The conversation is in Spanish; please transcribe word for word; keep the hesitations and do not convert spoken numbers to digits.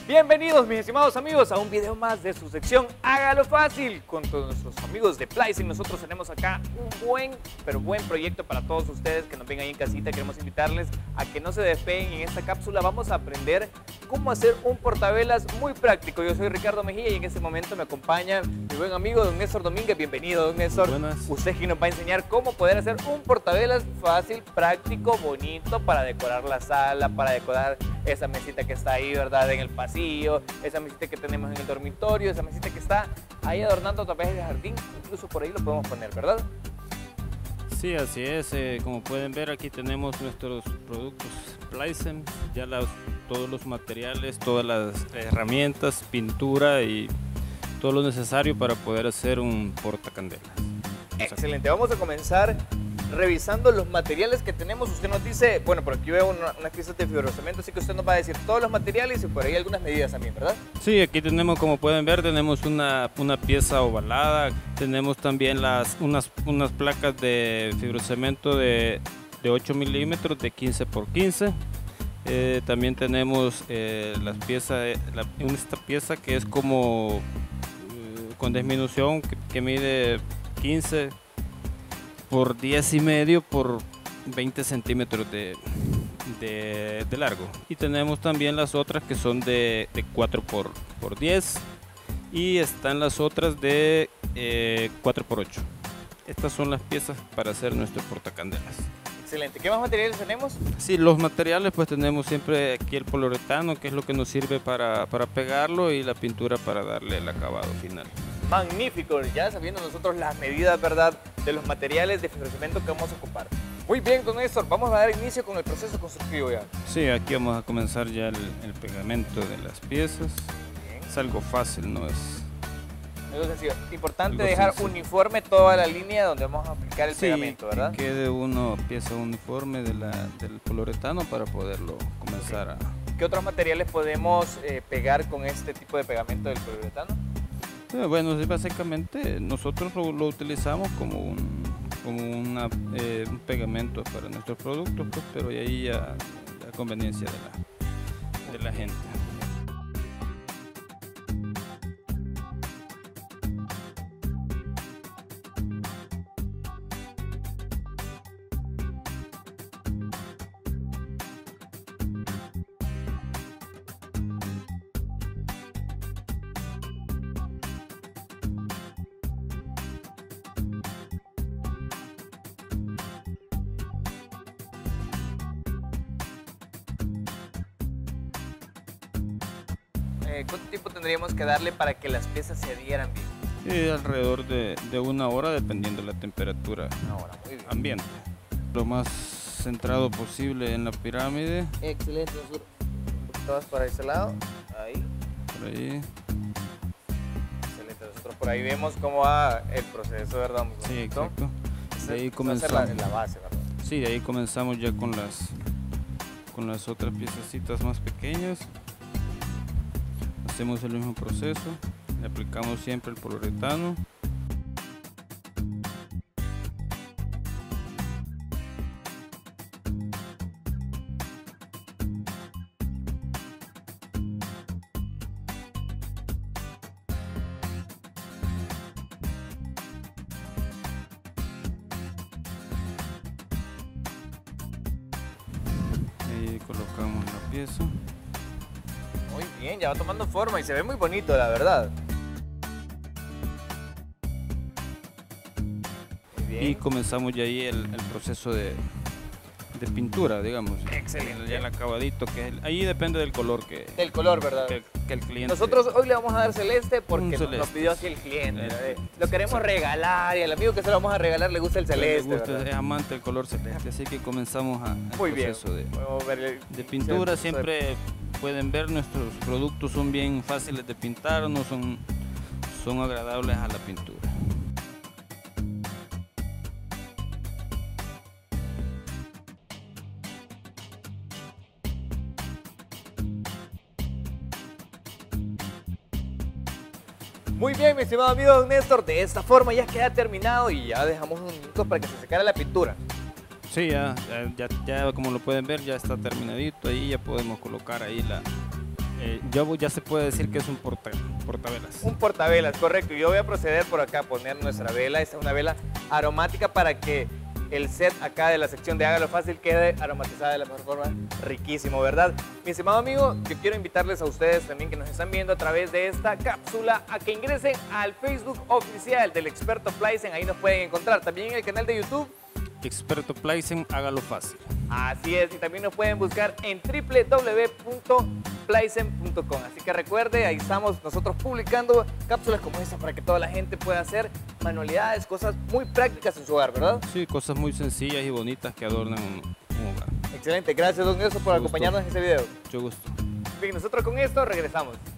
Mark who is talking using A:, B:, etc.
A: Bienvenidos mis estimados amigos a un video más de su sección Hágalo Fácil con todos nuestros amigos de Plysim. Nosotros tenemos acá un buen, pero buen proyecto para todos ustedes que nos ven ahí en casita. Queremos invitarles a que no se despeguen. En esta cápsula vamos a aprender cómo hacer un portavelas muy práctico. Yo soy Ricardo Mejía y en este momento me acompaña mi buen amigo don Néstor Domínguez. Bienvenido, don Néstor.
B: Buenas.
A: Usted que nos va a enseñar cómo poder hacer un portavelas fácil, práctico, bonito para decorar la sala, para decorar esa mesita que está ahí, ¿verdad? En el pasillo, esa mesita que tenemos en el dormitorio, esa mesita que está ahí adornando a través del jardín, incluso por ahí lo podemos poner, ¿verdad?
B: Sí, así es. Eh, como pueden ver, aquí tenemos nuestros productos Plysim, ya las, todos los materiales, todas las herramientas, pintura y todo lo necesario para poder hacer un portacandelas.
A: Excelente, vamos a comenzar revisando los materiales que tenemos. Usted nos dice, bueno, por aquí veo una, unas piezas de fibrocemento, así que usted nos va a decir todos los materiales y por ahí algunas medidas también, ¿verdad?
B: Sí, aquí tenemos, como pueden ver, tenemos una, una pieza ovalada, tenemos también las, unas, unas placas de fibrocemento de, de ocho milímetros de quince por quince. Eh, también tenemos eh, las piezas, la, esta pieza que es como eh, con disminución que, que mide quince por diez y medio por veinte centímetros de, de, de largo, y tenemos también las otras que son de, de cuatro por diez, y están las otras de eh, cuatro por ocho. Estas son las piezas para hacer nuestro portacandelas.
A: Excelente. ¿Qué más materiales tenemos?
B: Sí, los materiales pues tenemos siempre aquí el poliuretano, que es lo que nos sirve para, para pegarlo, y la pintura para darle el acabado final.
A: Magnífico, ya sabiendo nosotros las medidas, ¿verdad?, de los materiales de fibrocemento que vamos a ocupar. Muy bien, don Néstor, vamos a dar inicio con el proceso constructivo ya.
B: Sí, aquí vamos a comenzar ya el, el pegamento de las piezas.
A: Bien.
B: Es algo fácil, no es...
A: Es sencillo. Importante
B: Algo
A: dejar
B: sencillo.
A: uniforme toda la línea donde vamos a aplicar el
B: sí,
A: pegamento, ¿verdad?
B: que quede una pieza uniforme de la, del poliuretano para poderlo comenzar a...
A: ¿Qué otros materiales podemos eh, pegar con este tipo de pegamento del poliuretano?
B: Eh, Bueno, sí, básicamente nosotros lo, lo utilizamos como un, como una, eh, un pegamento para nuestros productos, pues, pero ahí ya la conveniencia de la, de la gente.
A: Eh, ¿Cuánto tiempo tendríamos que darle para que las piezas se adhieran bien?
B: Sí, alrededor de, de una hora, dependiendo de la temperatura
A: Una hora, muy bien.
B: ambiente. Lo más centrado posible en la pirámide,
A: Excelente, nosotros todas para ese lado, ahí.
B: por ahí.
A: Excelente, nosotros por ahí vemos cómo va el proceso, ¿verdad? Muy
B: Sí,
A: bonito.
B: exacto.
A: Esa-
B: De ahí
A: esa va a ser la,
B: comenzamos.
A: la base, ¿verdad?
B: Sí, de ahí comenzamos ya con las, con las otras piececitas más pequeñas. Hacemos el mismo proceso, le aplicamos siempre el poliuretano. Ahí colocamos la pieza.
A: Muy bien, ya va tomando forma y se ve muy bonito, la verdad. Muy bien.
B: Y comenzamos ya ahí el, el proceso de, de pintura, digamos.
A: Excelente.
B: Ya el acabadito, que es el- ahí depende del color que,
A: Del color, ¿verdad?
B: que, que el cliente...
A: Nosotros hoy le vamos a dar celeste porque
B: Un
A: nos- nos
B: celeste.
A: pidió así el cliente.
B: Este,
A: ¿verdad? Lo queremos
B: exacto.
A: regalar y al amigo que se lo vamos a regalar le gusta el
B: le
A: celeste.
B: gusta,
A: ¿verdad?
B: es amante del color celeste, así que comenzamos a, el
A: Muy bien.
B: proceso de,
A: Podemos ver el-
B: de pintura.
A: el-
B: Siempre pueden ver, nuestros productos son bien fáciles de pintar, no son, son agradables a la pintura.
A: Muy bien, mi estimado amigo don Néstor, de esta forma ya queda terminado y ya dejamos un minuto para que se secara la pintura.
B: Sí, ya, ya, ya, ya como lo pueden ver ya está terminadito, ahí ya podemos colocar ahí la, Eh, yo ya se puede decir que es un porta, portavelas.
A: Un portavelas, correcto. Yo voy a proceder por acá a poner nuestra vela. Esta es una vela aromática para que el set acá de la sección de Hágalo Fácil quede aromatizada de la mejor forma. Riquísimo, ¿verdad? Mi estimado amigo, yo quiero invitarles a ustedes también que nos están viendo a través de esta cápsula a que ingresen al Facebook oficial del Experto Plaizen. Ahí nos pueden encontrar. También en el canal de YouTube
B: Experto Plaizen, Hágalo Fácil.
A: Así es, y también nos pueden buscar en doble u doble u doble u punto plaizen punto com. Así que recuerde, ahí estamos nosotros publicando cápsulas como esta para que toda la gente pueda hacer manualidades, cosas muy prácticas en su hogar, ¿verdad?
B: Sí, cosas muy sencillas y bonitas que adornan un, un hogar.
A: Excelente, gracias don Nelson por
B: Mucho
A: acompañarnos
B: gusto.
A: en este video.
B: Mucho gusto.
A: Bien, nosotros con esto regresamos.